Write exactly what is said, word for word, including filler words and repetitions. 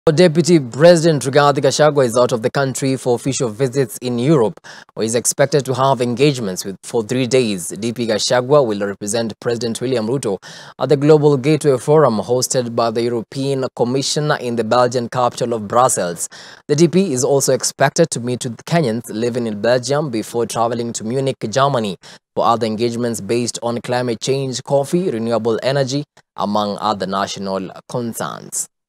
Deputy President Rigathi Gachagua is out of the country for official visits in Europe, where he is expected to have engagements with for three days. D P Gachagua will represent President William Ruto at the Global Gateway Forum hosted by the European Commission in the Belgian capital of Brussels. The D P is also expected to meet with Kenyans living in Belgium before traveling to Munich, Germany, for other engagements based on climate change, coffee, renewable energy, among other national concerns.